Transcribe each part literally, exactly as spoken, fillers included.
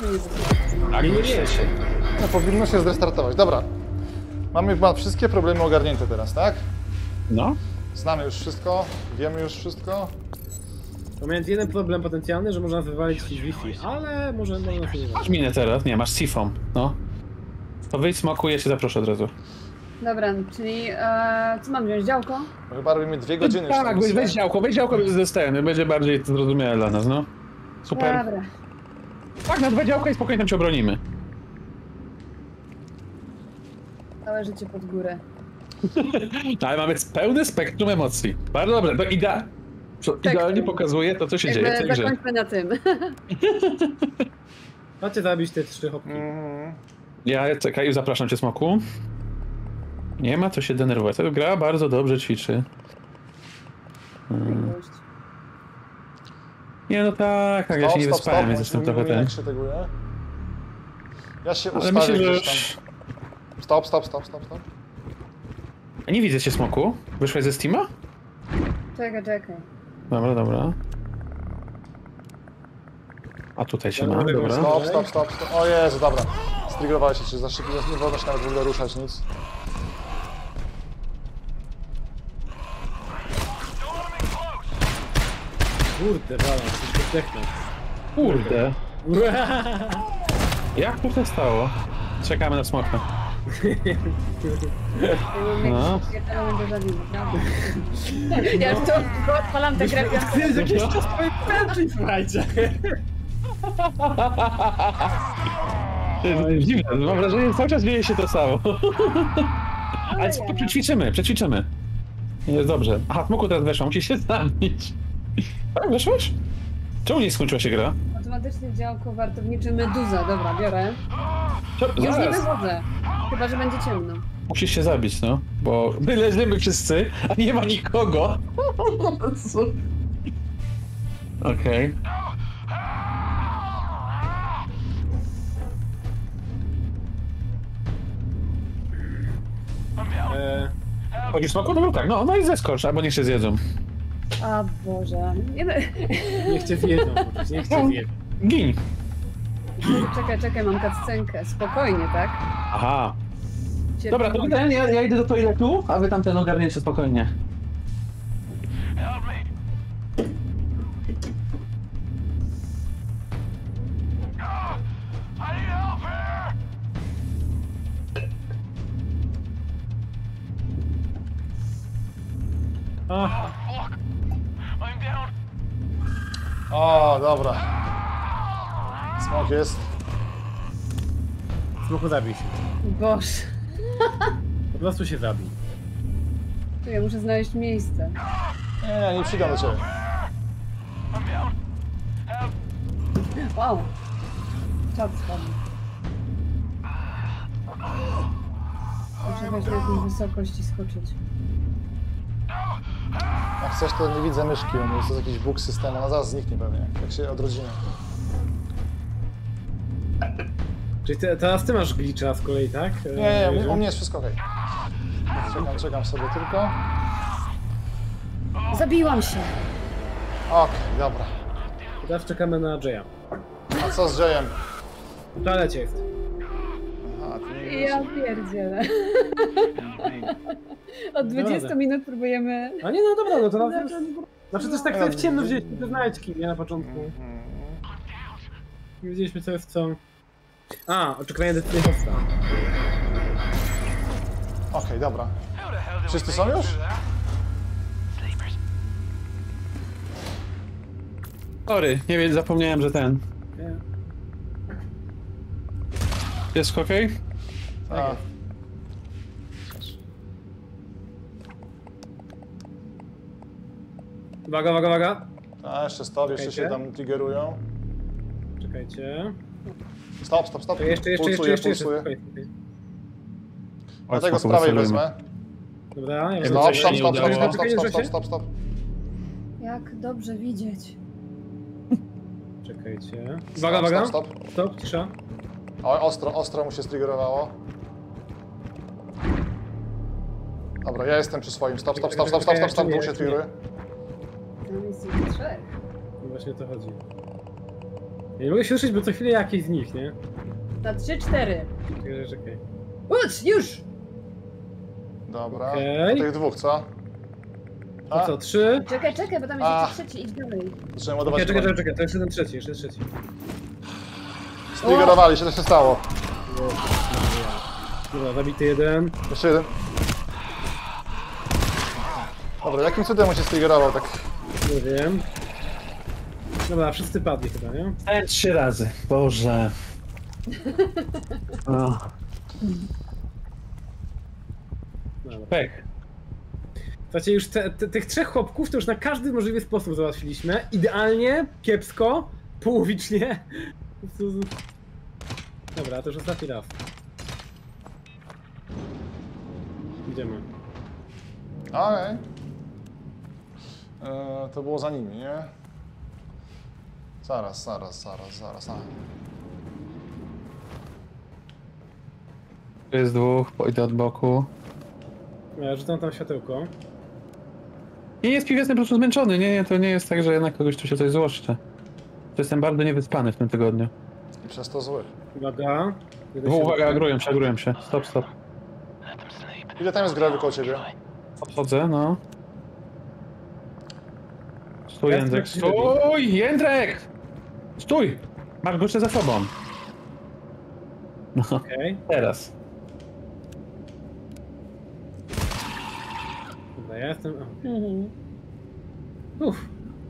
czy nie? Tak, Nie, nie, myślę nie. się. No, powinno się zrestartować. Dobra. Mamy chyba wszystkie problemy ogarnięte teraz, tak? No. Znamy już wszystko, wiemy już wszystko. Moment, jeden problem potencjalny, że można wywalić ci Wi-Fi, ale może można się nie Masz ważne. minę teraz, nie, masz sifon, no. To wyjdź smoku, ja się zaproszę od razu. Dobra, czyli e, co mam wziąć? Działko? No, chyba robimy dwie godziny już. Tak, tam weź, misję. weź działko, weź działko ze sceny, będzie bardziej zrozumiałe dla nas, no. Super. Dobra. Tak, na dwa działka i spokojnie tam się obronimy. Całe życie pod górę. Ale mamy pełne spektrum emocji. Bardzo dobrze, to idea... co idealnie pokazuje to, co się dzieje w tej Jakby grze. zakończmy na tym. Chodźcie zabić te trzy hopki. Mhm. Ja czekaj, zapraszam cię, smoku. Nie ma co się denerwować. Ta gra bardzo dobrze ćwiczy. Hmm. Nie no tak, tak, ja się nie wyspałem, więc jestem trochę ten. Jak się teguje. Ja się Ale ustawię myślę, że gdzieś już... tam. Stop, stop, stop, stop, stop. A nie widzę cię, smoku. Wyszłeś ze Steama? Czekaj, czekaj. Dobra, dobra. A tutaj się ma, Dobra, dobra. Stop, stop, stop, stop. O Jezu, dobra. Striggerowałeś się, za szybko, nie wolno się nawet w ogóle ruszać, nic. Kurde, bala, coś zdechnąć. Kurde. Jak to się stało? Czekamy na smoka. No. Ja będę zabił, prawda? Ja już to odpalam te grę. To jest jakiś czas twojej pracy, słuchajcie. To jest dziwne, mam wrażenie, że cały czas dzieje się to samo. Ale ja. spoko, przećwiczymy, przećwiczymy. Jest dobrze. Aha, smoku teraz weszła, musi się zabić. Tak, weszłeś? Czemu nie skończyła się gra? Automatycznie działko wartownicze Meduza. Dobra, biorę. Co? Już nie Zaraz. wychodzę. Chyba, że będzie ciemno. Musisz się zabić, no. Bo my leżymy wszyscy, a nie ma nikogo. Okej. Eee, Chodzisz smoku? No tak, no, no i zeskocz, albo niech się zjedzą. A Boże. Nie be... niech cię zjedzą, niech cię zjedzą. Gin. Czekaj, czekaj, mam cutscenkę. Spokojnie, tak? Aha. Cierpliwość. Dobra, to ten, ja, ja idę do toiletu, a wy tamten ogarniecie spokojnie. Aha. O, dobra. Smok jest. Smoku zabij się. Boże. Po prostu się zabij. Tu ja muszę znaleźć miejsce. Nie, nie, nie przyjdę do ciebie. Wow. Czad spadł. Muszę choć na jakąś wysokość i skoczyć. Jak chcesz, to nie widzę myszki, bo jest to jakiś bóg systemu, ona zaraz zniknie pewnie, jak się odrodzimy. Czyli ty, teraz ty masz glitcha z kolei, tak? Nie, nie, u, u mnie jest wszystko okej. Czekam, czekam sobie tylko. Zabiłam się. Okej, dobra. Teraz czekamy na Jaya. A co z Jayem? W toalecie jest. Aha, ty nie Ja pierdzielę. Od dwudziestu Dobra. minut próbujemy... A nie, no dobra, no to teraz... Znaczy to jest tak, No, sobie w ciemno wzięliśmy te znajdźki, nie na początku. Nie wiedzieliśmy co jest co. A, oczekiwanie decyzji hosta. Okej, dobra. Wszyscy są już? Sorry, nie wiem, zapomniałem, że ten. Nie. Jest okej? A. Uwaga, uwaga, uwaga. A, jeszcze stop, jeszcze się Czekajcie. tam triggerują. Czekajcie. Stop, stop, stop. To jeszcze, jeszcze, jeszcze, Pulsuje, jeszcze, jeszcze. pulsuje. Spokojnie, spokojnie. Dlatego z Smoku prawej wycelujmy. wezmę. Dobra, ja Stop, Stop, coś stop, się stop, nie stop, udało. stop, stop, stop, stop, stop, stop. Jak dobrze widzieć. Czekajcie. Uwaga, uwaga. Stop, stop. Stop, cisza. O, ostro, ostro mu się striggerowało. Dobra, ja jestem przy swoim. Stop, stop, stop, stop, stop, stop, stop, tu się triggeruje. Tam jest ich trzech. No właśnie o to chodzi. Ja nie mogę się ruszyć, bo co chwilę jakiś z nich, nie? Na trzy, cztery. Czekaj, czekaj. Ucz, już! Dobra. Okej. Tych dwóch, co? To co, trzy? Czekaj, czekaj, bo tam jest A. jeszcze trzeci, idź dalej. Zacząłem ładować. Czekaj, czekaj, broń. czekaj, to jest jeden trzeci, jeszcze trzeci. Striggerowali się, to się stało. Dobra, zabity jeden. Jeszcze jeden. Dobra, jakim cudem on się striggerował tak? Nie wiem. Dobra, wszyscy padli chyba, nie? E, trzy razy. Boże. O, Dobra. pech. Słuchajcie, już te, te, tych trzech chłopków to już na każdy możliwy sposób załatwiliśmy. Idealnie, kiepsko, połowicznie. Dobra, to już ostatni raz. Idziemy. Okej. Eee, to było za nimi, nie? Zaraz, zaraz, zaraz, zaraz. A. Tu jest dwóch, pójdę od boku. Ja rzucam tam światełko. Nie jest piw, jestem po prostu zmęczony. Nie, nie, to nie jest tak, że jednak kogoś tu się coś złoszczę. To jestem bardzo niewyspany w tym tygodniu. I przez to zły. Uwaga. Jeden O, się uwaga, rusza. agrują się, agrują się. Stop, stop. Ile tam jest grawy koło ciebie? Odchodzę, no. Stój, Ja Jędrek, jestem jak stój! Jędrek! Stój! Masz go jeszcze za sobą. No, Okej. teraz. Dobra, ja jestem... o. Mhm. Uff.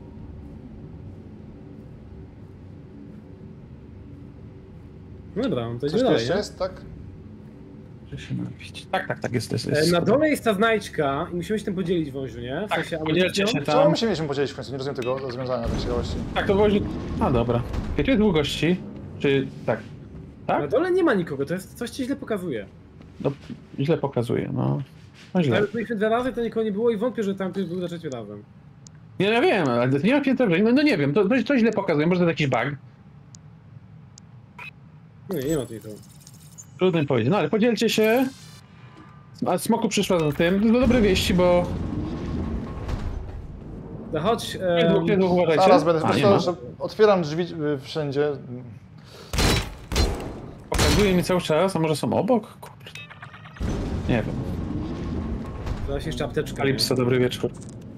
No dobra, no to Coś idziemy tu dalej, jeszcze nie? jest, tak? Muszę się napić. Tak, tak, tak, jest, jest. E, jest. Na dole jest ta znajdźka i musimy się tym podzielić, wąziu, nie? W Tak, sensie podzielcie amunicją. się Czemu tam. my się mieliśmy podzielić w końcu? Nie rozumiem tego rozwiązania tak ciekawości. Tak, to wozi... A, dobra. Wiecie, jest długości? Czy... tak. Na Tak? dole nie ma nikogo, to jest coś ci źle pokazuje. No, źle pokazuje, no. No źle. Ale byliśmy dwa razy, to nikogo nie było i wątpię, że tam ktoś był za trzecim razem. Nie, ja wiem, ale to nie ma piętra wyżej. No, no nie wiem, to, to, to źle pokazuje, może to jakiś bug. Nie, nie ma tu nikogo. Trudno mi powiedzieć, no ale podzielcie się. A Smoku przyszła za tym. To są dobre wieści, bo... No chodź, Nie dwóch, em, nie dwóch, uważajcie. Zaraz będę, A, wiesz nie co, ma. że otwieram drzwi y, wszędzie. Pokazuje mi cały czas, a może są obok? Kurde. Nie wiem. zaraz jeszcze apteczka. nie? Kalipso, dobry wieczór.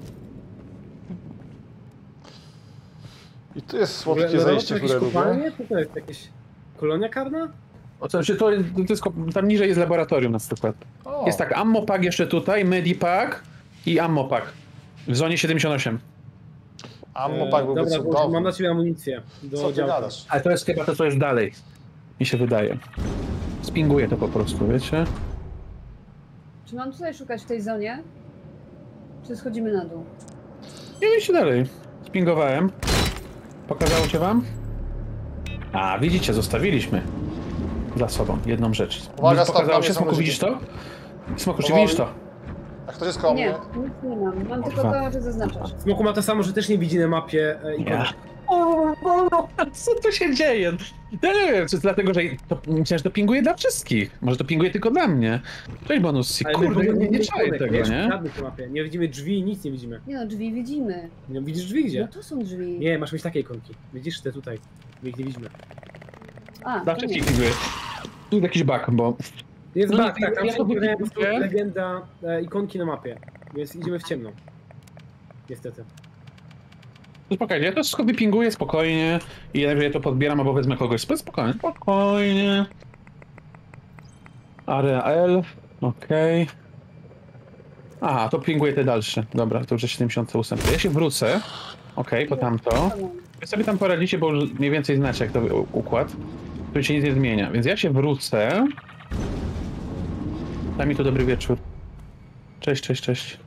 I tu jest W ogóle, słodkie no, zejście, to jakieś które lubię. kopalnie? Co to jest? Jakieś kolonia karna? O, to, znaczy, to, jest, to jest, tam niżej jest laboratorium na przykład. O, Jest tak, ammo pack jeszcze tutaj, medipack i ammo pack. W zonie siedemdziesiąt osiem. ammo E, pack byłby Dobra, bo cudowny. mam dla ciebie amunicję. Do Co ty działka. gadasz? Ale to jest chyba to, co jest dalej. Mi się wydaje. Spinguję to po prostu, wiecie? Czy mam tutaj szukać w tej zonie? Czy schodzimy na dół? Nie idźcie dalej. Spingowałem. Pokazało cię wam? A, widzicie, zostawiliśmy dla sobą jedną rzecz. Uwaga, stop, Pokazało tam się, są Smoku, ludzie. widzisz to? Smoku, czy Powoli. widzisz to? A ktoś jest koło Nie, mnie? nic nie mam. Mam tylko Kurwa. to, że zaznaczasz. Smoku ma to samo, że też nie widzi na mapie e, ikony. Ja. Co tu się dzieje? Ja nie wiem, czy to dlatego, że to, myślałem, że to pinguje dla wszystkich. Może to pinguje tylko dla mnie. Cześć, bonus. Ale my Kurde, w ogóle nie, nie widzimy czaję ikonek, tego, wiesz, nie? żadnych na mapie. Nie widzimy drzwi, nic nie widzimy. Nie no, drzwi widzimy. Nie widzisz drzwi No gdzie? to są drzwi. Nie, masz mieć takie ikonki. Widzisz te tutaj. My ich nie widzimy. A, Dla to nie. wszystkich pinguje. Tu jest jakiś bug, bo... Jest No, bug, ja- tak, tam ja się to pojawia po prostu widzę. legenda e, ikonki na mapie. Więc idziemy w ciemno. Niestety. Spokojnie, ja to wszystko wypinguję spokojnie i jak ja to podbieram albo wezmę kogoś, spokojnie, spokojnie. Area L, okej. Aha, to pinguję te dalsze. Dobra, to już jest siedemdziesiąt osiem. To ja się wrócę, okej, po tamto. Wy sobie tam poradzicie, bo już mniej więcej znacie jak to u- układ. Tu się nic nie zmienia, więc ja się wrócę. Daj mi tu dobry wieczór. Cześć, cześć, cześć.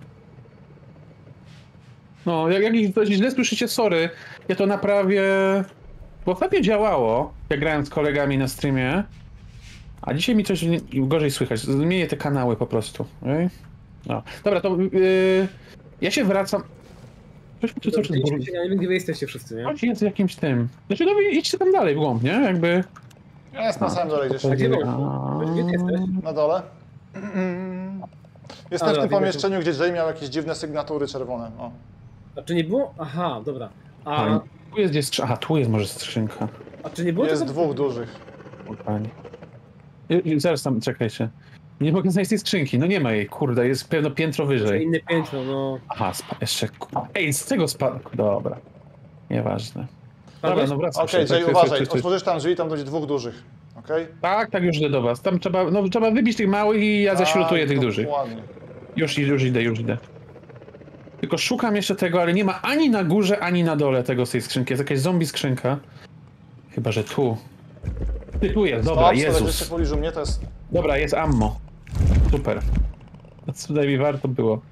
No, jak, jak coś źle słyszycie, sorry, ja to naprawię, bo ostatnio działało, jak grałem z kolegami na streamie, a dzisiaj mi coś nie, gorzej słychać, zmienię te kanały po prostu, okej? No, dobra, to yy, ja się wracam, coś mi tu cały czas Dobrze, boli. ja nie wiem, gdzie wy jesteście wszyscy, nie? Chodź jest jakimś tym, znaczy no idźcie tam dalej w głąb, nie, jakby... Ja jestem na samym dole gdzieś. A gdzie wy? A, Gdzie ty jesteś? Na dole. Jestem A, w tym dobra, pomieszczeniu, gdzie Jay miał jakieś dziwne sygnatury czerwone. O. A czy nie było? Aha, dobra. A A, tu jest gdzie skrzynka, aha, tu jest może skrzynka. A czy nie było Jest tego? dwóch dużych. O, panie. I- i Zaraz tam, czekajcie. Nie mogę znaleźć tej skrzynki, no nie ma jej, kurde, jest pewno piętro Może wyżej. inne piętro, no. Aha, spa- jeszcze, ku- ej, z tego spadł, dobra. Nieważne. Dobra, Padłeś? no wracam Okej, się. Jay, tak, uważaj, tak, tak, otworzysz tam drzwi, tam będzie dwóch dużych. Okej? tak, tak, już idę do was. Tam trzeba, no trzeba wybić tych małych i ja zaśrutuję Tak, tych dużych. dokładnie. Już, już idę, już idę. Tylko szukam jeszcze tego, ale nie ma ani na górze, ani na dole tego z tej skrzynki. Jest jakaś zombie skrzynka. Chyba, że tu. Ty, tu jest, dobra, Stop, stop, jeszcze Jezus. w pobliżu mnie to jest... Dobra, jest ammo. Super. To co najmniej warto było.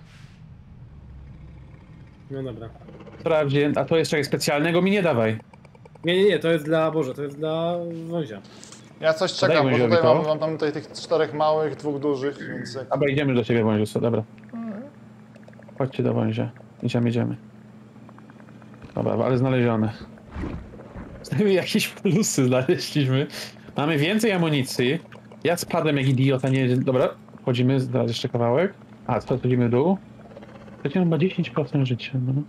No dobra. Wprawdzie, a to jest czegoś specjalnego mi nie dawaj. Nie, nie, nie, to jest dla, Boże, to jest dla Wązia. Ja coś Daj czekam, bo Wąziowi tutaj to. mam, mam tam tutaj tych czterech małych, dwóch dużych, więc jak... Dobra, idziemy do ciebie, Wąziu, dobra. Chodźcie do Wązia. Idziemy, idziemy. Dobra, ale znalezione. Znajdziemy jakieś plusy, znaleźliśmy. Mamy więcej amunicji. Ja spadłem jak idiota, nie... Dobra, wchodzimy, zaraz jeszcze kawałek. A, co, wchodzimy w dół? Przecież ma dziesięć procent życia, no.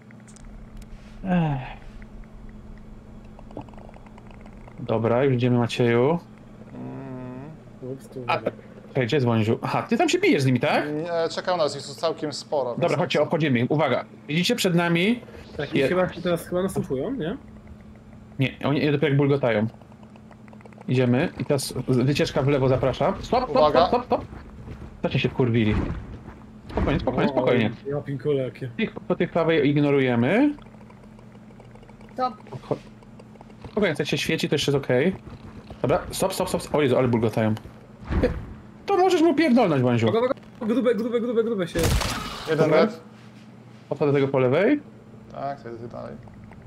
Ech. Dobra, już idziemy, Macieju. Mm, Ups, tu A, uwaga. czekaj, gdzie jest Wąziu? Aha, ty tam się bijesz z nimi, tak? nie, czekam na nas, jest tu całkiem sporo. Dobra, więc- chodźcie, obchodzimy ich. Uwaga, widzicie przed nami? Tak, i Je- chyba się teraz chyba nasłuchują, nie? Nie, oni dopiero jak bulgotają. Idziemy i teraz wycieczka w lewo zapraszam. Stop, stop, Uwaga. stop, stop, stop. Zoście się wkurwili. Spokojnie, spokojnie, spokojnie. O, ja pinkole jakie. Tych, po tych prawej ignorujemy. To Spokojnie, jak się świeci, to jeszcze jest okej. Dobra, stop, stop, stop. O Jezu, ale bulgotają. To możesz mu pierdolnąć, Bąziu. Uwaga, uwaga, grube, grube, grube, grube się. Jeden Dobra. red. Podchodzę do tego po lewej. Tak, to jest dalej.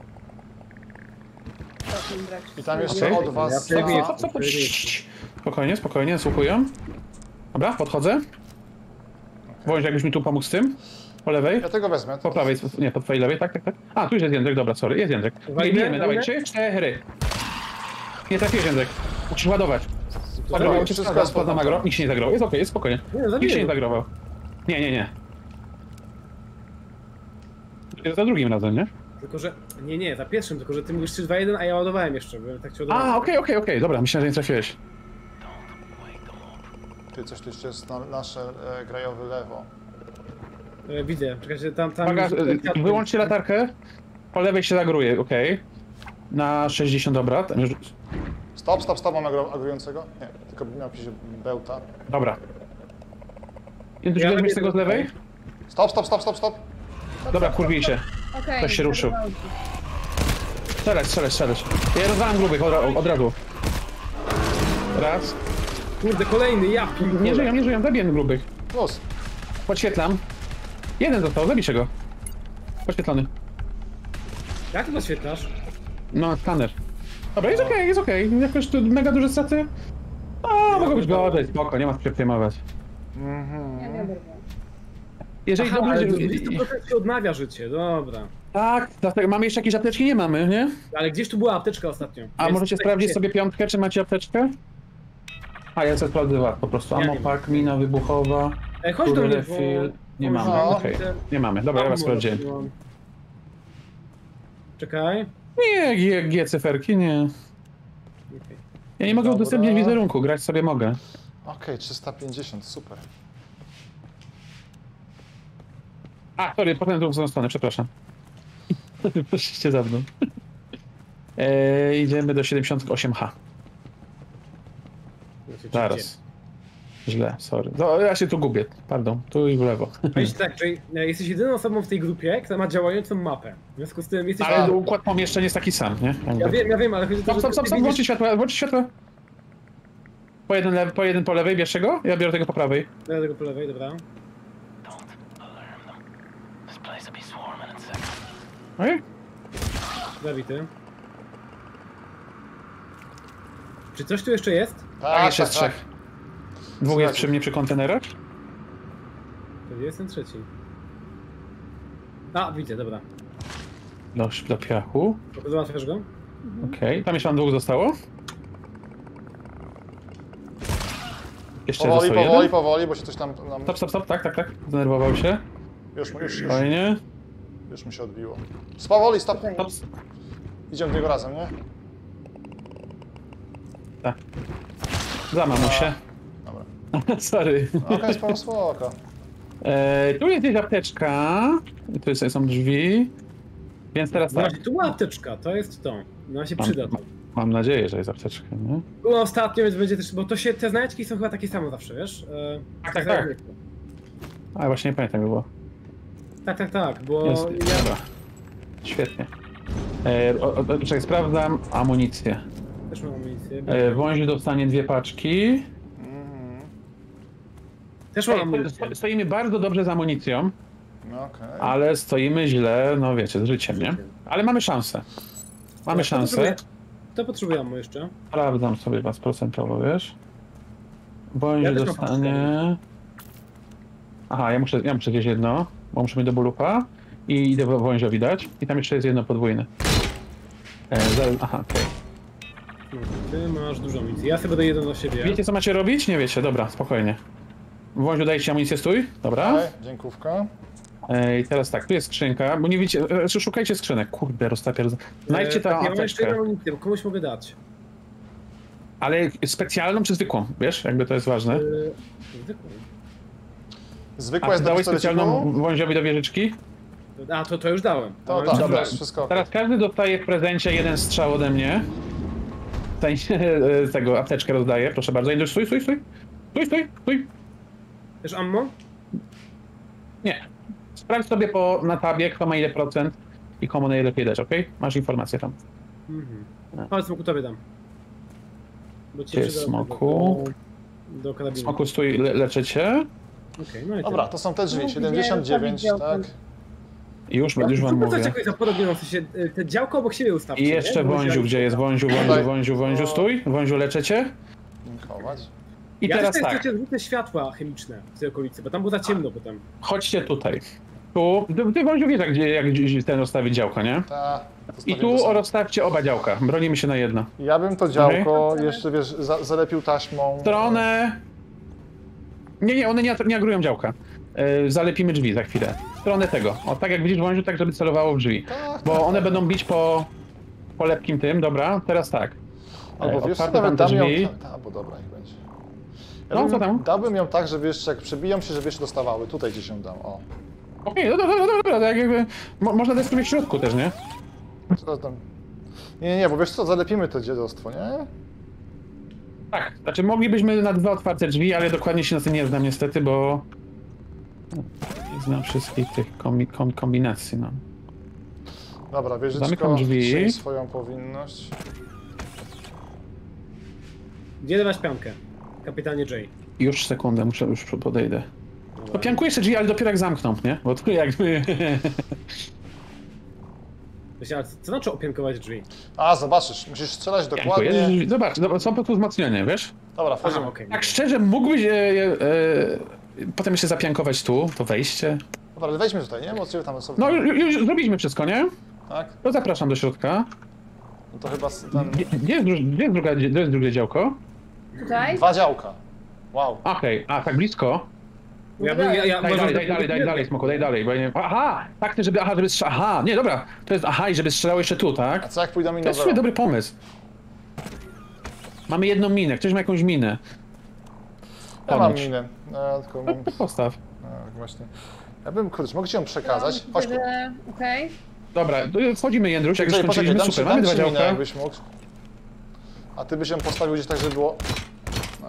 to ten brak. I tam jeszcze Okej. od was... Ja Stop, przebiję. stop, stop, stop. Cii. Spokojnie, spokojnie, słuchują. Dobra, podchodzę. Bądź, jakbyś mi tu pomógł z tym. Po lewej. Ja tego wezmę. Po prawej, nie, po twojej lewej, tak, tak, tak. A, tu już jest Jędrek, dobra, sorry, jest Jędrek. Uwaga, Nie, bijemy, dawaj, uwaga. trzy, cztery. Nie trafiłeś, Jędrek. Musisz ładować. Dobra, Ładował cię, wszystko spadł, jest spadł na pod magro, kontrolą. nikt się nie zagrował, jest okej, jest spokojnie. Nie, Nikt się nie zabiję. zagrował. Nie, nie, nie. Jest za drugim razem, nie? Tylko, że... Nie, nie, za pierwszym, tylko, że ty mówisz trzy, dwa, jeden, a ja ładowałem jeszcze, bo ja tak cię ładowałem. A, okej, okej, okej, dobra, myślałem, że nie trafiłeś. Ty, coś tu jeszcze jest na nasze e, grajowe lewo. E, widzę, czekajcie, tam, tam... Uwaga, już- y, wyłączcie latarkę. Po lewej się zagruje, okej. Na sześćdziesiąt, dobra. Tam już... Stop, stop, stop, mam agro- agrującego? Nie, tylko miał jakiś bełta. Dobra. Jędrek, Ja weźmiesz robię tego z to- lewej? Stop, stop, stop, stop, stop. Dobra, kurwij się. Okej, Ktoś się ruszył. zerwał się. Strzelać, strzelać, strzelać. Ja rozwalam grubych od, ra- od razu. Raz. Kurde, kolejny, ja pinkole. Nie żyją, nie żyją, zabiję grubych. Plus. Podświetlam. Jeden został, zabijcie go. Podświetlony. Jak ty naświetlasz? No, skaner. Dobra, jest okej, jest okej. Jakoś tu mega duże straty. O, mogą być gorzej, spoko, nie ma co się przejmować. Ja nie oberwam. Jeżeli Aha, dobrze... ale dwadzieścia procent się odnawia życie, dobra. Tak, dlatego mamy jeszcze jakieś apteczki? Nie mamy, nie? Ale gdzieś tu była apteczka ostatnio. A Więc możecie tak sprawdzić się- sobie piątkę, czy macie apteczkę? A, ja sobie sprawdzę was po prostu. Ja nie Amopak, mina wybuchowa, Ej, chodź do mnie, bo... refill. Nie bo mamy, już mam okej. te- Nie mamy, dobra, ja was Ammo sprawdziłem. robiłam. Czekaj. Nie, G, G cyferki, nie. Okej. Ja nie mogę Dobra. udostępnić wizerunku, grać sobie mogę. Okej, trzysta pięćdziesiąt, super. A, sorry, potem drugą stronę, stronę, przepraszam. Poszliście za mną. Eee, idziemy do siedemdziesiąt osiem H. Wiecie, Zaraz. Źle, sorry. No, ja się tu gubię, pardon, tu i w lewo. Wiesz tak, że e, jesteś jedyną osobą w tej grupie, która ma działającą mapę. W związku z tym jesteś... Ale układ pomieszczeń jest taki sam, nie? Ja wiem, ja wiem, ale chodzi o to, Stop, stop, stop, stop, włączcie światło, włączcie światło. Po jeden, lewy, po jeden po lewej, bierz go? Ja biorę tego po prawej. Ja tego po lewej, dobra. Okej? Zabity. Czy coś tu jeszcze jest? Tak, jeszcze jest trzech. Dwóch jest przy mnie przy kontenerach. To jest ten trzeci. A, widzę, dobra. Do, do piachu. Załatwiasz go? Okej, tam jeszcze mam dwóch zostało. Jeszcze Powoli, został powoli, jeden. powoli, bo się coś tam... nam... Stop, stop, stop, tak, tak, tak. Zdenerwował się. Już, już, już, Fajnie. już mi się odbiło. Powoli, stop. Okej. Stop. Idziemy do niego razem, nie? Tak. Za mamusię. Dobra. Sorry. Okej, spoko, spoko. E, tu jest gdzieś apteczka. I tu jest, są drzwi. Więc teraz tak. Właśnie, tu była apteczka, to jest to. No się Mam, przyda to. mam nadzieję, że jest apteczka, nie? Było ostatnio, więc będzie też, bo to się, te znajdźki są chyba takie same zawsze, wiesz? E, Tak, tak, tak. A właśnie nie pamiętam, jak było. Tak, tak, tak, bo Jest, ja... dobra. Świetnie. E, o, o, czekaj, sprawdzam amunicję. też mam amunicję. E, Wąziu dostanie dwie paczki. Też mam Ej, amunicję. sto- stoimy bardzo dobrze z amunicją, No okej. ale stoimy źle, no wiecie, z życiem, nie? Ale mamy szansę. Mamy To szansę. potrzebuję- To potrzebuję ammo jeszcze. Sprawdzam sobie was procentowo, wiesz? Wąziu Ja też mam dostanie... Aha, ja muszę, ja muszę gdzieś jedno, bo muszę mieć do bulupa. I idę wo- Wąziowi dać. I tam jeszcze jest jedno podwójne. E, za, aha, okej. No, ty masz dużo amunicji. Ja sobie daję jedną do siebie. Wiecie co macie robić? Nie wiecie, dobra, spokojnie. Wąziu, dajcie amunicję, stój. Dobra. Okej, dziękówka. E, I teraz tak, tu jest skrzynka, bo nie widzicie, e, szukajcie skrzynek. Kurde, roztapier. Znajdźcie E, tę tak, ja mam jeszcze apteczkę. jedną amunicję, bo komuś mogę dać. Ale specjalną czy zwykłą, wiesz? Jakby to jest ważne. E, zwykłą. Zwykła A jest do dałeś specjalną pistoleciku? Wąziowi do wieżyczki? A, to, to już dałem. To Mam tak, jeszcze Dobra. to jest wszystko. Teraz każdy dostaje w prezencie jeden strzał ode mnie. W sensie e, tego apteczkę rozdaję, proszę bardzo. Idziesz, stój, stój, stój. Stój, stój, stój. Też ammo? Nie. Sprawdź sobie po, na tabie, kto ma ile procent i komu najlepiej dać, okej? Masz informację tam. Mhm. A. Chodź, smoku, tobie dam. Bo ci Gdzie jest przyda do- smoku? Do, do karabinu. Smoku, stój, le leczę cię. Okej, no i Dobra, to są te drzwi, No, siedemdziesiąt dziewięć, widziałem, tak? Już, już wam Zróbmy coś mówię. takiego podobnego, w sensie y, te działko obok siebie ustawcie. I jeszcze nie? Bo Wąziu, się- gdzie jest Wąziu, Wąziu, Tutaj. Wąziu, Wąziu, stój. Wąziu, leczę cię. Dziękować. I ja teraz też tak, chcecie zwykłe światła chemiczne w tej okolicy, bo tam było za ciemno potem. chodźcie tutaj. Tu, ty, ty Wąziu wiesz, jak, gdzie- jak gdzieś ten rozstawić działko, nie? Ta, I zostawię tu to samo. rozstawcie oba działka. Bronimy się na jedno. Ja bym to działko jeszcze, wiesz, za, zalepił taśmą. Stronę... Nie, nie, one nie, nie agrują działka. Yy, zalepimy drzwi za chwilę. Stronę tego. O, tak jak widzisz Wąziu, tak żeby celowało w drzwi. Tak, Bo tak, one tak. będą bić po... po lepkim tym, dobra? Teraz tak. Albo E, wiesz, co, otwarte nawet tamte dam ją... drzwi. Ta, ta, bo dobra, niech będzie. Ja No, bym, co tam? Dałbym ją tak, żeby jeszcze jak przebiją się, żeby jeszcze dostawały. Tutaj gdzieś ją dam, o. Okej, no dobra, dobra, dobra, tak jakby... Mo, można dać sobie w środku też, nie? Co tam? Nie, nie, nie, bo wiesz co, zalepimy to dziadostwo, nie? Tak, znaczy moglibyśmy na dwa otwarte drzwi, ale dokładnie się na tym nie znam niestety, bo... Nie znam wszystkich tych kombi kom kombinacji, no. Dobra, wieżyczko, Zamykam drzwi. czyń swoją powinność. Gdzie dawać piankę? Kapitanie J. Już sekundę, muszę, już podejdę. Dobra. To piankuję jeszcze drzwi, ale dopiero jak zamkną, nie? Bo tu jakby... Myślę, ale co co znaczy opiankować drzwi? A, zobaczysz, musisz strzelać Piankuję dokładnie. drzwi. Zobacz, zobacz, są po prostu wzmocnione, wiesz? Dobra, Aha, wchodzimy. okej. Tak szczerze, mógłbyś e, e, potem jeszcze zapiankować tu, to wejście. Dobra, ale wejdźmy tutaj, nie? Bo ciebie tam sobie... No już, już zrobiliśmy wszystko, nie? Tak? To zapraszam do środka. No to chyba s- ten... Gdzie, gdzie, jest, dru- gdzie, jest, druga, gdzie jest drugie działko? Tutaj? Dwa działka. Wow. Okej, a tak blisko? Ja bym, ja, ja, Daj może- dalej, daj dalej, daj dalej, smoku, daj dalej, bo ja nie... Aha, tak, ty, żeby, aha, żeby strzelał, aha, nie, dobra, to jest, aha, i żeby strzelał jeszcze tu, A tak? co jak pójdą mi To na jest zero? sobie dobry pomysł. Mamy jedną minę, ktoś ma jakąś minę. Ja mam Ponoć. minę. No, tylko mam... Postaw. No, właśnie. Ja bym, kurczę, mogę ci ją przekazać? No, Chodź tu. że- Okej. Dobra, to wchodzimy, Jędruś, jak już Czekaj, poczekaj, skończyliśmy, dam ci, super, dam mamy ci dwa minę, działka. jakbyś mógł. A ty byś ją postawił gdzieś tak, żeby było... No.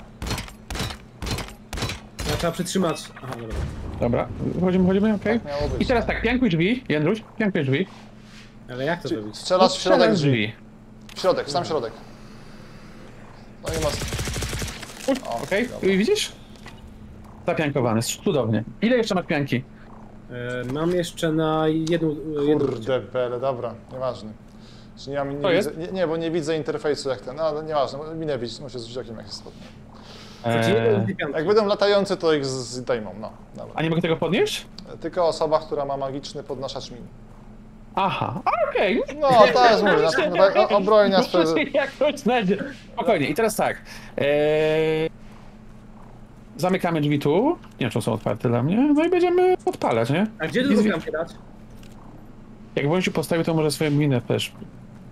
Ja trzeba przytrzymać. Aha, dobra. Dobra, wchodzimy, wchodzimy, okej. Tak miało być. I teraz tak, piankuj drzwi, Jędruś, piankuj drzwi. Ale jak to Czyli zrobić? Strzelasz w środek Strzelam drzwi. W środek, w sam środek. No i masz... O, Okej, dobra. i widzisz? Zapiankowany, cudownie. Ile jeszcze masz pianki? E, mam jeszcze na jedną... jedną Kurde, bele, dobra, nieważne. Czy nie, mam, To nie, jest? widzę, nie, nie, bo nie widzę interfejsu jak ten, no ale nieważne, minę widzieć, muszę z okiem jak jest spodnie. Eee, Jak będą latające, to ich z- zdejmą, no. Dobra. a nie mogę tego podnieść? Tylko osoba, która ma magiczny podnoszacz min. Aha, a, okej. No, to jest mówię, na, na, na, obrojnia Muszę sprzed... się jakoś znajdzie. Spokojnie, i teraz tak. Eee, zamykamy drzwi tu. Nie wiem, czy są otwarte dla mnie. No i będziemy odpalać, nie? A gdzie I drugą zwi- piankę dać? Jak Wąsiu postawił, to może swoją minę też.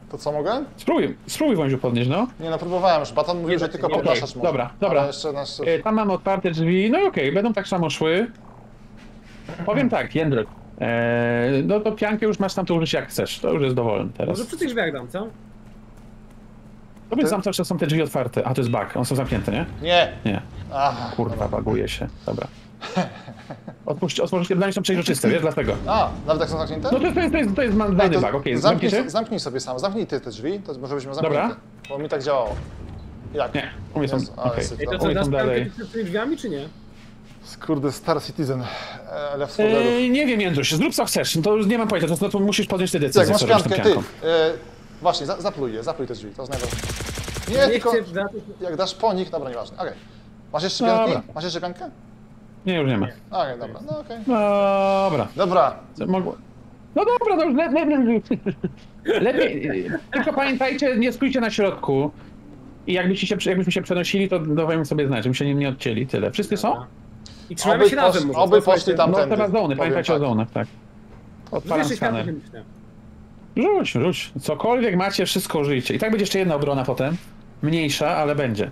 To co mogę? Spróbuj, spróbuj Wąziu podnieść, no. Nie no, próbowałem już. Baton mówił, że tylko Okej, podnaszać może. dobra, dobra. Ale jeszcze nasz... E, Tam mamy otwarte drzwi, no i okej, będą tak samo szły. Powiem tak, Jędrek, e, no to piankę już masz tam to użyć jak chcesz, to już jest dowolne teraz. Może przy tych drzwiach dam, co? To więc zawsze są te drzwi otwarte, a to jest bug, one są zamknięte, nie? Nie! Nie, Aha. kurwa, baguje się, dobra. Otwórz, otworzyć, dla mnie są przejrzyste, wiesz, dlatego. A, nawet jak są zamknięte? No to, to jest, to jest, to jest man- Ej, dany to bug, okej, zamknij, zamknij się? zamknij sobie sam, zamknij ty te drzwi, to może byśmy Dobra. zamknięte. Bo mi tak działało. Jak? Nie, u mnie są, Jezu, ale okej. syf, Ej, to dobra. co, Oj, dasz tam piankę dalej. przed tymi drzwiami, czy nie? Kurde, Star Citizen. E, Left four Deadów. Eee, nie wiem, Jędruś, zrób co chcesz, no to już nie mam pojęcia, to, to musisz podjąć te Jak decyzje, masz co robisz z tą piankę, ty. pianką. E, właśnie, za, zapluj je, zapluj te drzwi, to jest najważniejsze. Nie, Nie tylko chcę dać... jak dasz po nich, dobra, nieważne. Okej. Masz jeszcze pianki? Dobra. Masz jeszcze piankę? Nie, już nie ma. Okej, dobra, no okej. Dobra. Dobra, Co mogło... No dobra, no już le, le, le, lepiej. Tylko pamiętajcie, nie stójcie na środku. I jakbyście się, jakbyśmy się przenosili, to dawajmy sobie znać, żebyśmy się nie, nie odcięli. Tyle. Wszyscy są? I trzymamy oby, się razem, posz, może. oby Posłuchajcie. poszli tam No tędy. teraz zony, Powiem pamiętajcie tak. o zonach, tak. Odpalam Zwieszaj światło skaner. chemiczne. Rzuć, rzuć. Cokolwiek macie, wszystko użyjcie. I tak będzie jeszcze jedna obrona potem. Mniejsza, ale będzie.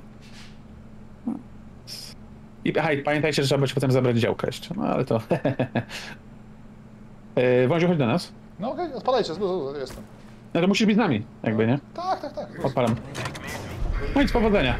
I aha, i pamiętajcie, że trzeba będzie potem zabrać działkę jeszcze. No ale to... Yy, Wąziu, chodź do nas. No okej, odpalajcie, zlu, zlu, jestem. No to musisz być z nami, jakby, nie? Tak, tak, tak. Odpalam. No i z powodzenia.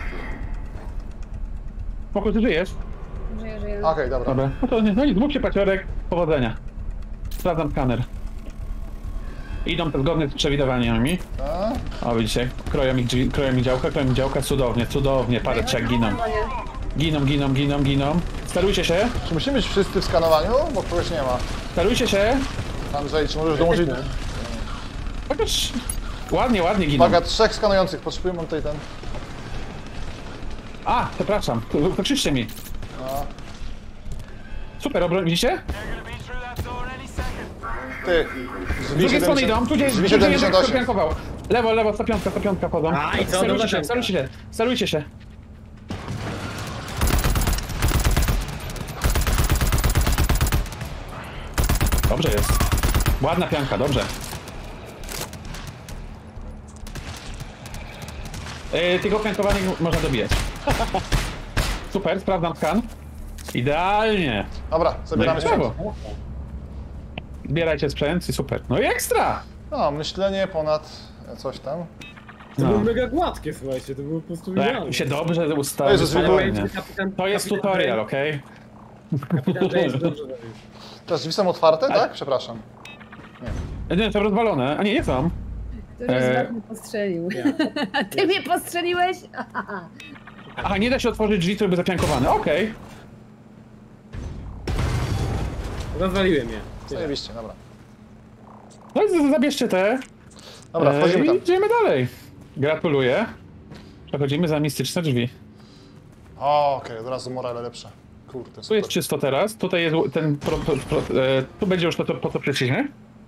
Spoko, ty żyjesz? Żyję, żyję. Okej, dobra. Dobra. No to nie, no nic, dwóch się paciorek. Powodzenia. Sprawdzam skaner. Idą te zgodne z przewidywaniami. A? O, widzicie, kroją mi, drzwi- kroją mi działka, kroją mi działka, cudownie, cudownie, parę trzech giną. Giną, giną, giną, giną. Starujcie się, Czy musimy być wszyscy w skanowaniu? Bo kogoś nie ma. starujcie się. Andrzej, czy możesz dołożyć... Chociaż ładnie, ładnie giną. Uwaga, trzech skanujących, potrzebujemy tutaj ten... A, przepraszam, pokrzyczcie mi. No. Super, obroń, widzicie? Ty, Z drugiej strony idą, tu gdzie drzwi tu gdzie siedemdziesiąt Jędrek osiem. flankował. Lewo, lewo, sto pięć, sto pięć chodzą. A, i co? Starujcie Dobra się, piątka. starujcie się, starujcie się. Dobrze jest. Ładna pianka, dobrze. Yy, tych opiankowanych można dobijać. Super, sprawdzam skan. Idealnie. Dobra, No zabieramy i się. brawo. Zbierajcie sprzęt i super. No i ekstra! No, myślenie ponad coś tam. To No. było mega gładkie, słuchajcie, to było po prostu No idealne. jak się dobrze ustawi. Jezus, fajnie. Kapitan- To jest kapitan tutorial, Drake- okej? Kapitan Drake dobrze robił. Te drzwi są otwarte, tak? Przepraszam. Nie, to rozwalone. A nie, nie są. Ktoś Eee. z was mnie postrzelił. Ja. Ty mnie postrzeliłeś? Aha, nie da się otworzyć drzwi, które by zapiankowane. Okej. Rozwaliłem je. Tyle. Zajebiście, dobra. No i z- zabierzcie te. Dobra, e, wchodzimy tam. I idziemy dalej. Gratuluję. Przechodzimy za mistyczne drzwi. O, okej, od razu morale lepsze. Kurde, Tu jest super. czysto teraz. Tutaj jest ten. Pro, pro, pro, e, tu będzie już to, to po co przyszliśmy.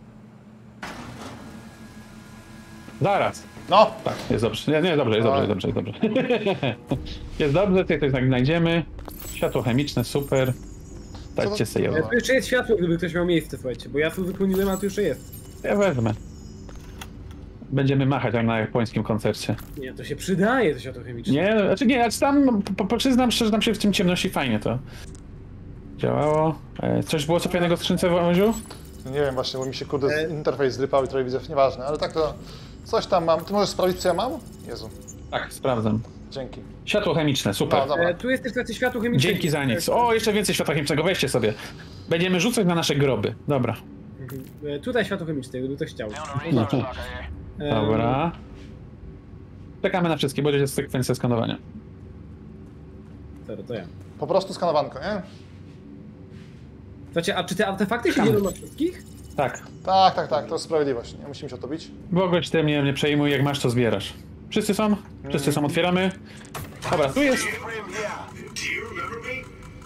Zaraz. No! Tak, jest dobrze. Nie, nie, dobrze, jest dobrze, jest dobrze, jest dobrze. Jest dobrze, tutaj coś znajdziemy. Światło chemiczne, super. Dajcie Co sobie to- je. Tu jeszcze jest światło, gdyby ktoś miał miejsce, słuchajcie, bo ja tu wypełniłem, a tu jeszcze jest. Ja wezmę. Będziemy machać jak na japońskim koncercie. Nie, to się przydaje, to światło chemiczne. Nie, znaczy nie, znaczy tam, po, po, przyznam szczerze, tam się w tym ciemności fajnie to działało. E, coś było copianego w skrzynce, Wąziu? Nie wiem właśnie, bo mi się kurde E. interfejs zrypał i trochę widzę, nieważne, ale tak to... Coś tam mam. Ty możesz sprawdzić, co ja mam? Jezu, Tak, sprawdzam. dzięki. Światło chemiczne, super. No, dobra. E, tu jest też takie światło chemiczne. Dzięki za nic. O, jeszcze więcej światła chemicznego, weźcie sobie. Będziemy rzucać na nasze groby. Dobra. Mhm. E, tutaj światło chemiczne, gdyby ktoś chciał. E, Dobra. Czekamy na wszystkie, bo jest sekwencja skanowania. Dobra, to ja. Po prostu skanowanko, nie? Słuchajcie, a czy te artefakty się dzielą na wszystkich? Tak. Tak, tak, tak, to jest sprawiedliwość. Nie musimy się o to bić. W ogóle ci tym nie, nie przejmuj, jak masz to zbierasz. Wszyscy są? Wszyscy są, otwieramy. Dobra, tu jest. Abraham here. Do you remember me?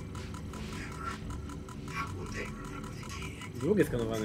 How would they remember the king? Drugie skanowane.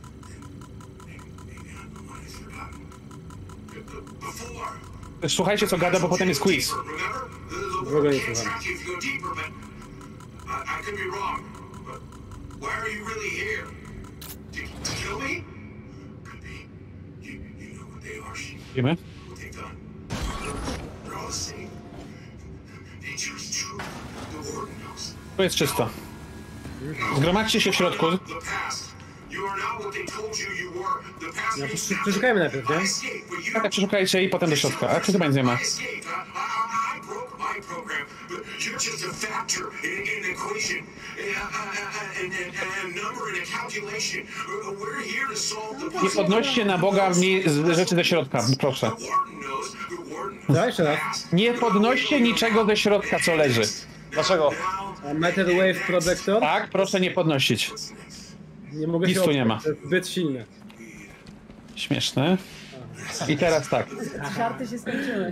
Before. Słuchajcie, co gada, bo potem jest quiz. Remember? The W ogóle nie word słucham. exact if you go deeper, but I, I could be wrong. But why are you really here? To, to kill me? Could be. You, you know what they too harsh. Wiemy? What they've done. They're all the same. Nature is true. The Warden knows. Tu jest czysto. Zgromadźcie się w środku. The past. You are now what they told you you were. The past No, may to stop. przeszukajmy najpierw, nie? I escaped, but you Tak, przeszukajcie i potem do środka. A czy chyba nic nie ma? I escaped. I, I, I broke my program, but you're just a factor in, in an equation, and a number in a calculation. We're here to solve the Nie puzzle. podnoście na Boga mi z- rzeczy ze środka, proszę. The Warden knows. The Warden knows. Dawaj jeszcze raz. Nie podnoście niczego ze środka, co leży. Dlaczego? A Metal Wave Projector? Tak, proszę nie podnosić. Nie mogę Nic się tu nie oprzeć, ma. to jest zbyt silne. Śmieszne. I teraz tak. Żarty się skończyły.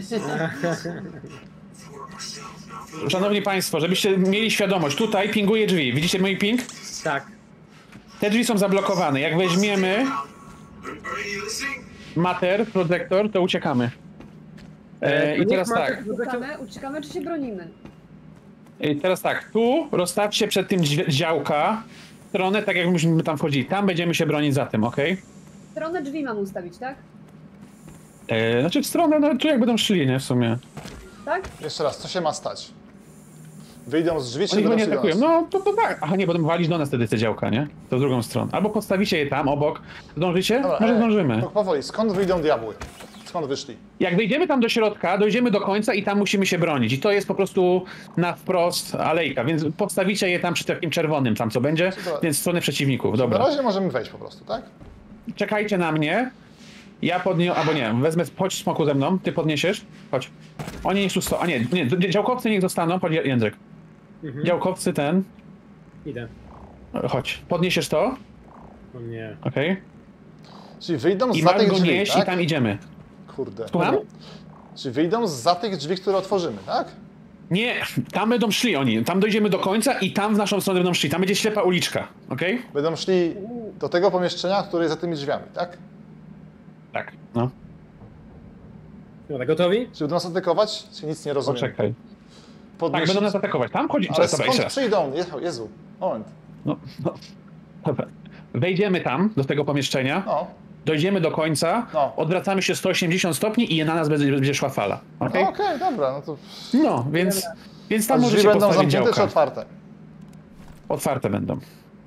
Szanowni Państwo, żebyście mieli świadomość, tutaj pinguję drzwi. Widzicie mój ping? Tak. Te drzwi są zablokowane. Jak weźmiemy Are, are you listening? mater, protektor, to uciekamy. E, to I niech teraz Mater- tak. Uciekamy, uciekamy czy się bronimy? I teraz tak. Tu rozstawcie przed tym dźwi- działka stronę, tak jak myśmy tam wchodzili. Tam będziemy się bronić za tym, ok? Stronę drzwi mam ustawić, tak? E, znaczy w stronę, no tu jak będą szli, nie? W sumie. Tak? Jeszcze raz, co się ma stać? Wyjdą z drzwi, czy Oni chyba będą nie szli do atakują. nas? No to, to tak. Aha, nie, będą walić do nas wtedy te działka, nie? To w drugą stronę. Albo postawicie je tam, obok. Zdążycie? Dobra, Może e, zdążymy. po- Powoli, skąd wyjdą diabły? Skąd wyszli? Jak wejdziemy tam do środka, dojdziemy do końca i tam musimy się bronić. I to jest po prostu na wprost alejka, więc postawicie je tam przy takim czerwonym, tam co będzie, Dobra. więc w stronę przeciwników. Na Dobra. razie możemy wejść po prostu, tak? Czekajcie na mnie. Ja podniosę, albo nie, wezmę, chodź smoku ze mną, ty podniesiesz. Chodź. Oni niech tu sto... A nie, nie, działkowcy niech zostaną, chodź Jędrek. Mhm. Działkowcy ten, Idę. chodź. Podniesiesz to, O nie. okej? Czyli wyjdą I za tych masz go drzwi, nieść tak? i tam idziemy. Kurde. Słucham? Czyli wyjdą za tych drzwi, które otworzymy, tak? Nie, tam będą szli oni. Tam dojdziemy do końca i tam w naszą stronę będą szli. Tam będzie ślepa uliczka, okej? Będą szli do tego pomieszczenia, które jest za tymi drzwiami, tak? Tak, no. Dobra, gotowi? Czy będą nas atakować? Czy nic nie rozumiem? Poczekaj. Tak, Podnieś... będą nas atakować. Tam chodzi. Ale Czekaj, dobra, skąd jeszcze raz. przyjdą? Jezu, Jezu, moment. No, no. Dobra. Wejdziemy tam, do tego pomieszczenia, No, dojdziemy do końca, No. odwracamy się sto osiemdziesiąt stopni i na nas będzie, będzie szła fala. no Okej? okej, dobra, no to... No, więc, więc A tam drzwi możecie będą postawić zamknięte czy działka. otwarte? Otwarte będą.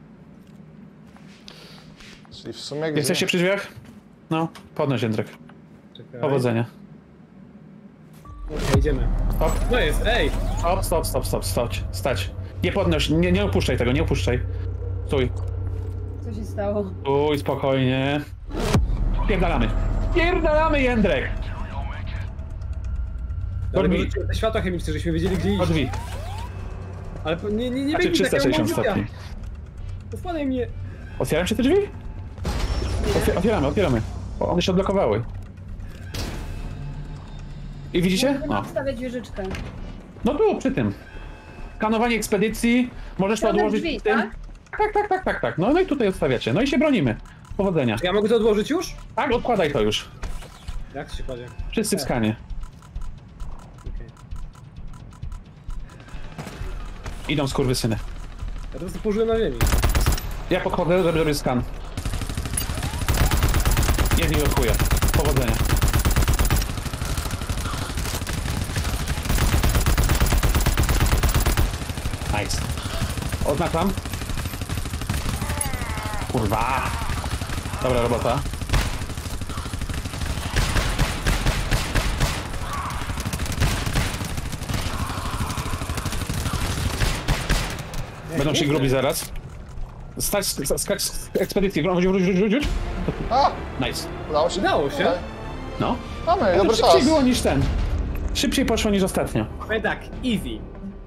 Czyli w sumie gdzie... Jesteście przy drzwiach? No, podnoś Jędrek. Czekaj. Powodzenia. Okej, idziemy. Stop, No jest, ej! stop, stop, stop, stop, stop. Stać. Nie podnoś, nie, nie opuszczaj tego, nie opuszczaj. Stój. Co się stało? Stój, spokojnie. Pierdalamy. Pierdalamy, Jędrek! Do Ale drzwi, wyrzuciłem te światła chemiczne, żeśmy wiedzieli gdzie do iść. drzwi. Ale po- nie, nie, nie Znaczy biegnij trzysta sześćdziesiąt takiego stopni. Posłanaj mnie. Otwieram się te drzwi? Otwier otwieramy, otwieramy. O, one się odblokowały. I widzicie? Możemy No. wstawiać wieżyczkę. No tu, przy tym. Skanowanie ekspedycji. Możesz to Stronę odłożyć drzwi, w tym. tak? Tak, tak, tak, tak, tak. No, no i tutaj odstawiacie. No i się bronimy. Powodzenia. Ja mogę to odłożyć już? Tak, odkładaj to już. Jak to się kładzie? Wszyscy w skanie. Okej. Idą skurwysyny. Ja to prostu położyłem na ziemi. Ja podchodzę, żeby zrobić skan. Nie z nim odkuję. Powodzenia. Nice. Oznaczam. Kurwa. Dobra robota. Będą się grubi zaraz. Stać, skać z ekspedycji. Wróć, wróć, wróć, wróć, wróć. A, Nice. udało się? Udało się. Okej. No. Mamy, To dobry szybciej czas. było niż ten. Szybciej poszło niż ostatnio. Powiem tak, easy.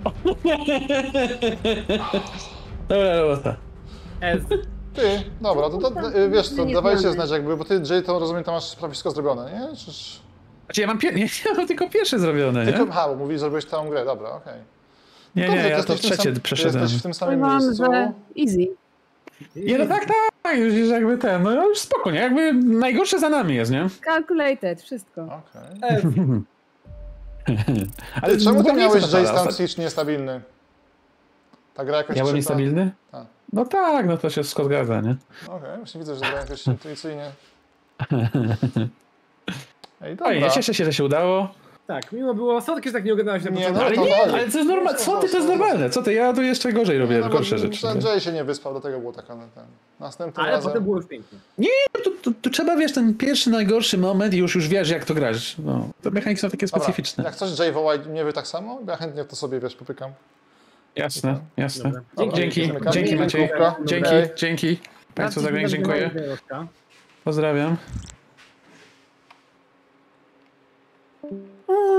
Dobra robota. Ez. Ty, dobra, to, to Tam y, wiesz co, nie dawajcie znamy. znać jakby, bo ty, Jay, to rozumiem, to masz prawie wszystko zrobione, nie? Czyż... Znaczy ja mam, pier... nie, ja mam tylko pierwsze zrobione, nie? Tylko, aha, bo mówisz, że zrobiłeś całą grę, dobra, okej. Nie, Kurde, nie, ty ja to jesteś w tym trzecie sam- przeszedłem. Jesteś w tym samym Powiem wam, miejscu. że easy. Nie, no tak, tak, już już jakby ten, no już spoko, nie? Jakby najgorsze za nami jest, nie? Calculated, wszystko. Okej. Ez. Ale Ty, czemu ty była miałeś miejsce Jay totalna. Stan Siege niestabilny? Ta gra jakoś... Ja byłem czyta- niestabilny? A. No tak, no to się wszystko zgadza, nie? Okej, właśnie widzę, że gra jakoś intuicyjnie. Ej, dobra. Fajnie, cieszę się, że się udało. Tak, miło było. Słodkie, że tak nie oglądałeś na Nie, początku. no Ale to nie, dalej. ale to jest normalne. Co ty, to jest normalne. Co ty, ja tu jeszcze gorzej robię, No, gorsze bo rzeczy. Andrzej się nie wyspał, dlatego było taka na ten. Następnym Ale razem... potem było już pięknie. To, to, to trzeba, wiesz, ten pierwszy, najgorszy moment i już, już wiesz, jak to grać. No, te mechaniki są takie Dobra, specyficzne. jak coś Jay wołaj mnie wy tak samo, ja chętnie to sobie, wiesz, popykam. Jasne, jasne. Dobra. Dobra, Dzięki, zamykamy. dzięki Maciej. Dziękówka. Dzięki, Okej. dzięki. Państwu za oglądanie dziękuję. Dziękuję. Pozdrawiam.